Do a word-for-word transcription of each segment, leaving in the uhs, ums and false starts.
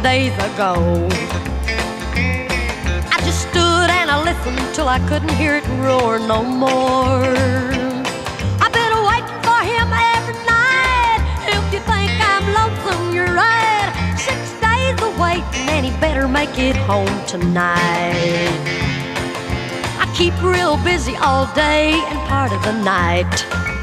days ago. I just stood and I listened till I couldn't hear it roar no more. I've been waiting for him every night. If you think I'm lonesome, you're right. Six days of waiting and he better make it home tonight. I keep real busy all day and part of the night.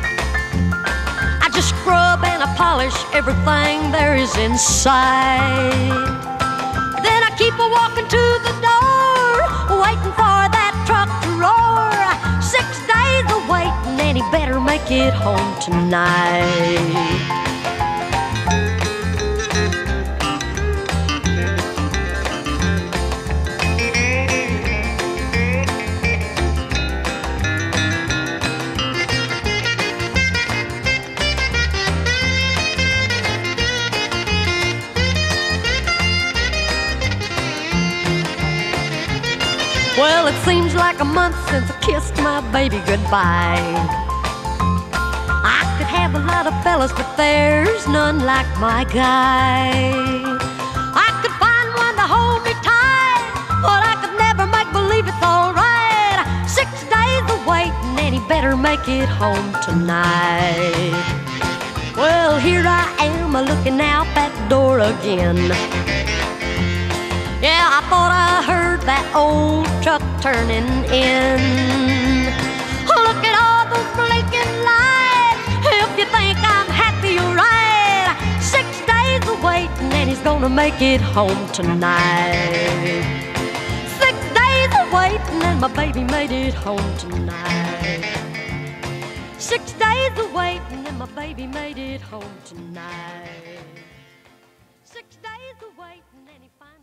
I just scrub and I polish everything there is inside. Then I keep a walking to the door, waiting for that truck to roar. Six days of waiting and he better make it home tonight. Well, it seems like a month since I kissed my baby goodbye. I could have a lot of fellas, but there's none like my guy. I could find one to hold me tight, but I could never make believe it's alright. Six days of waiting and he better make it home tonight. Well, here I am a-looking out that door again. Yeah, I thought I heard that old truck turning in. Look at all those blinking lights. If you think I'm happy, you're right. Six days of waiting and he's gonna make it home tonight. Six days of waiting and my baby made it home tonight. Six days of waiting and my baby made it home tonight. Six days of waiting and he finally